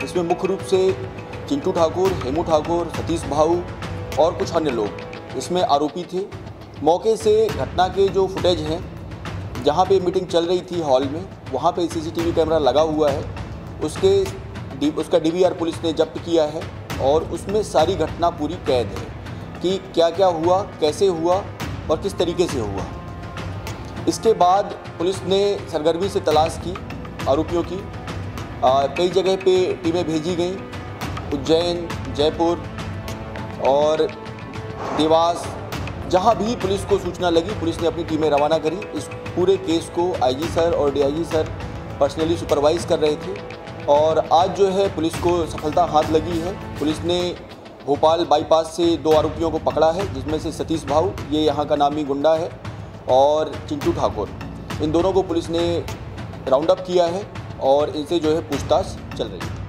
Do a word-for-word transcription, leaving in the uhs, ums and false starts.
इसमें मुख्य रूप से चिंटू ठाकुर, हेमू ठाकुर, सतीश भाऊ और कुछ अन्य लोग इसमें आरोपी थे। मौके से घटना के जो फुटेज हैं, जहाँ पे मीटिंग चल रही थी हॉल में, वहाँ पे सीसीटीवी कैमरा लगा हुआ है। उसके डी, उसका डीवीआर पुलिस ने जब्त किया है और उसमें सारी घटना पूरी कैद है कि क्या क्या हुआ, कैसे हुआ और किस तरीके से हुआ। इसके बाद पुलिस ने सरगर्मी से तलाश की आरोपियों की। कई जगह पे टीमें भेजी गईं, उज्जैन, जयपुर और देवास। जहां भी पुलिस को सूचना लगी, पुलिस ने अपनी टीमें रवाना करी। इस पूरे केस को आईजी सर और डीआईजी सर पर्सनली सुपरवाइज कर रहे थे और आज जो है पुलिस को सफलता हाथ लगी है। पुलिस ने भोपाल बाईपास से दो आरोपियों को पकड़ा है, जिसमें से सतीश भाऊ, ये यहाँ का नामी गुंडा है, और चिंटू ठाकुर। इन दोनों को पुलिस ने राउंड अप किया है और इनसे जो है पूछताछ चल रही है।